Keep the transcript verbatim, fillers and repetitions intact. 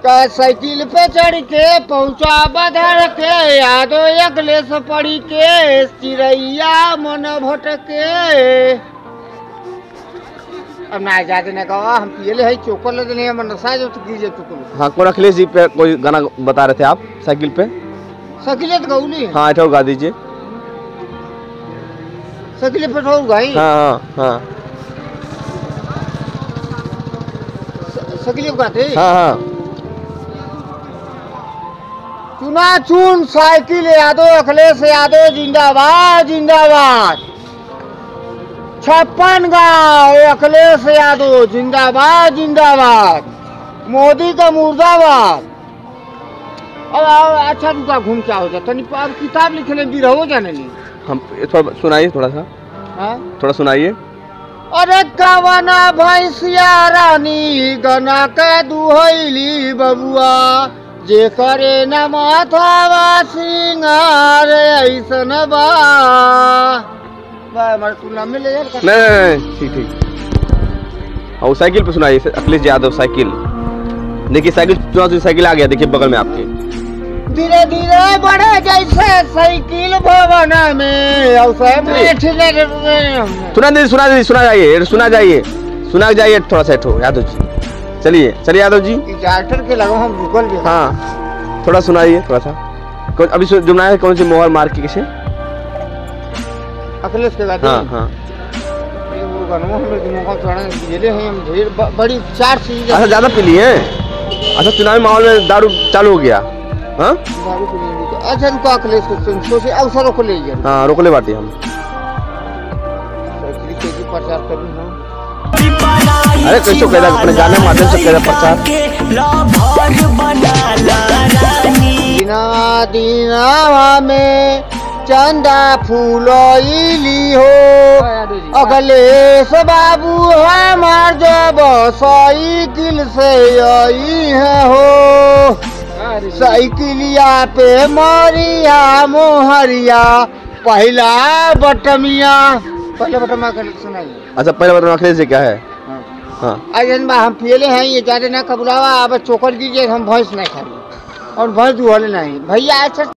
का साइकिल पे चढ़ के पहुंचा बधर के यादो अगले से पड़ी के चिड़ैया मन भटके। अब ना जाते ना कहो हम पियले है चोकर ले देने हम नशा जो कीजिए चोकर। हाँ कौन अखिलेश जी पे कोई गाना बता रहे थे आप साइकिल पे? साइकिल तो गौली हाँ ऐठो गा दीजिए। साइकिल पे ठो गाई। हाँ हाँ हाँ साइकिल गाते। हाँ हाँ चुना चुन साइकिल यादव अखिलेश यादव जिंदाबाद जिंदाबाद। छप्पन गाँव अखिलेश यादव जिंदाबाद जिंदाबाद। मोदी का मुर्दाबाद। अब अच्छा रुका घूम क्या हो जाता नहीं अब किताब लिखने भी रहो जाने नहीं। हम थोड़ा सुनाइए थोड़ा सा। हाँ थोड़ा सुनाइए। अरे कवना भैंसिया रानी गना के दुहैली बबुआ जे करे न माथावा सिंगार ऐसन बा। हमारे तुलना में ले यार। नहीं ठीक ठीक। और साइकिल पे सुनाइए अखिलेश यादव साइकिल। देखिए साइकिल चुनाव साइकिल आ गया देखिए बगल में आपके। धीरे धीरे बढ़े जैसे साइकिल भवन में सुना दीजिए सुना दीजिए सुना जाइए सुना जाइए सुना जाइए थोड़ा सा ठो यादव जी। चलिए चलिए यादव जी के लगा हम रुकल भी। हाँ थोड़ा सुनाइए थोड़ा सा। अभी जुमना है कौन सी मोहर मार के किसे अखिलेश के गाते। हाँ हाँ बड़ी चार चीज। अच्छा ज्यादा पी लिए? अच्छा चुनावी माहौल में दारू चालू हो गया। हाँ दारू पी लिए। अच्छा रुको अखिलेश को सोचे अवसरों को ले गए। हाँ रोक ले बाटी हम। प्रचार करूँ अरे कैसे कह रहा अपने गाने माध्यम से कह रहा प्रचार। दीना दीना में चंदा फूलोइली हो अखिलेश बाबू हमार जब साइकिल से आई है हो। साइकिलिया पे मरिया मोहरिया पहला बटमिया पहले बटमा कर सुनाइए। अच्छा पहले बटमा अखिलेश जी क्या है? हाँ अजन बा हम पियले हैं ये ज्यादा ना कबुलावा अब चोकर कीजिए हम भैंस नहीं खाए और भैंस दुहले नहीं भैया। अच्छा